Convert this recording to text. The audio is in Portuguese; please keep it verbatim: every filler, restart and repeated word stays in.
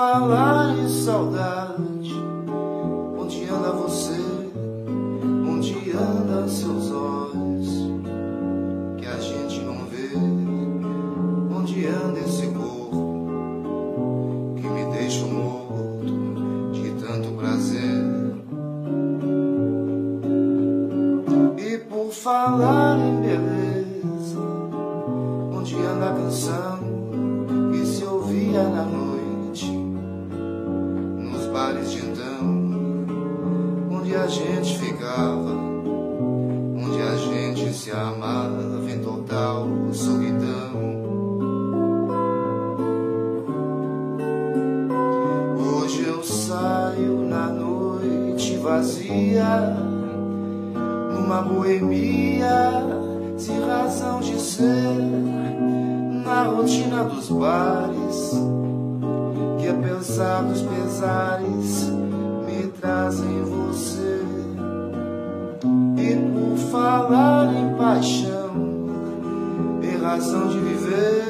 falar em saudade, onde anda você? Onde andam seus olhos que a gente não vê? Onde anda esse corpo que me deixa morto de tanto prazer? E por falar em beleza, onde anda a canção que se ouvia na noite, nos bares de então, onde a gente ficava, onde a gente se amava em total solidão. Hoje eu saio na noite vazia, numa boemia sem razão de ser, na rotina dos bares, que apesar dos pesares me trazem você. E por falar em paixão, em razão de viver,